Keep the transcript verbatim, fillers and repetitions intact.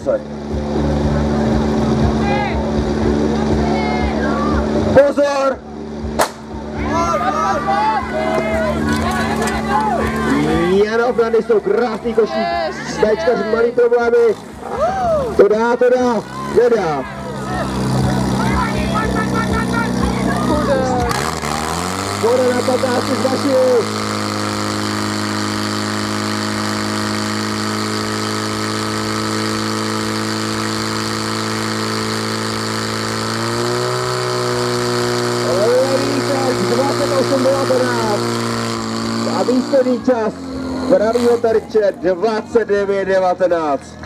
palce. Pozor! Janov, Randy jsou krásný koší. Bčkař malý problémy. To dá, to dá, nedá. Bude na patnácti z vaši. dvacet osm devatenáct a výsledný čas pravýho terče dvacet devět devatenáct.